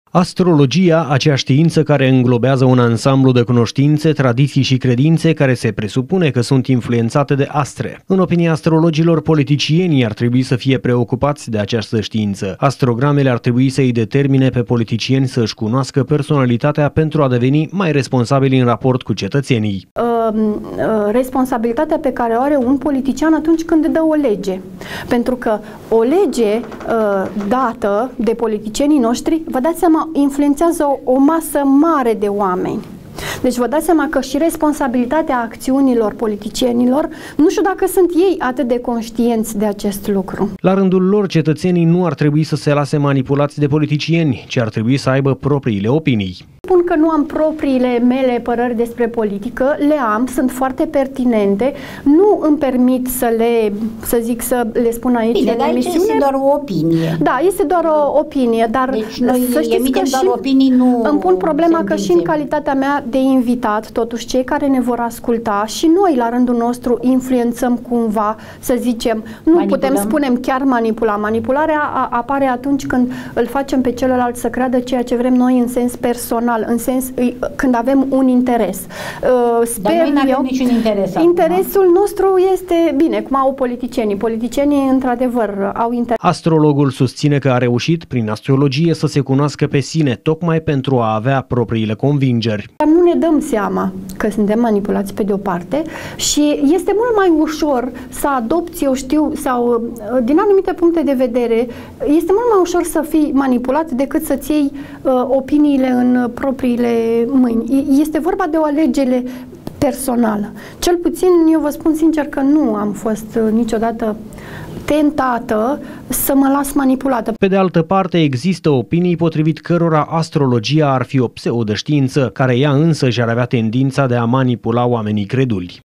Astrologia, acea știință care înglobează un ansamblu de cunoștințe, tradiții și credințe care se presupune că sunt influențate de astre. În opinia astrologilor, politicienii ar trebui să fie preocupați de această știință. Astrogramele ar trebui să îi determine pe politicieni să își cunoască personalitatea pentru a deveni mai responsabili în raport cu cetățenii. Responsabilitatea pe care o are un politician atunci când dă o lege. Pentru că o lege dată de politicienii noștri, vă dați seama, influențează o masă mare de oameni. Deci vă dați seama că și responsabilitatea acțiunilor politicienilor, nu știu dacă sunt ei atât de conștienți de acest lucru. La rândul lor, cetățenii nu ar trebui să se lase manipulați de politicieni, ci ar trebui să aibă propriile opinii. Spun că nu am propriile mele păreri despre politică, le am, sunt foarte pertinente, nu îmi permit să le spun aici. Bine, dar aici este doar o opinie. Da, este doar o opinie, dar deci noi să știți că doar opinii, nu îmi pun problema că și în calitatea mea de invitat, totuși cei care ne vor asculta și noi la rândul nostru influențăm cumva, să zicem, nu putem spune chiar manipula. Manipularea apare atunci când îl facem pe celălalt să creadă ceea ce vrem noi în sens personal, în sens când avem un interes. Dar noi nu avem niciun interes. Interesul nostru este, bine, cum au politicienii. Politicienii, într-adevăr, au interes. Astrologul susține că a reușit, prin astrologie, să se cunoască pe sine, tocmai pentru a avea propriile convingeri. Nu ne dăm seama că suntem manipulați pe de o parte și este mult mai ușor să adopți, eu știu, sau din anumite puncte de vedere, este mult mai ușor să fii manipulat decât să-ți iei opiniile în propriile mâini. Este vorba de o alegere personală. Cel puțin, eu vă spun sincer că nu am fost niciodată tentată să mă las manipulată. Pe de altă parte, există opinii potrivit cărora astrologia ar fi o pseudoștiință, care ea însă și-ar avea tendința de a manipula oamenii creduli.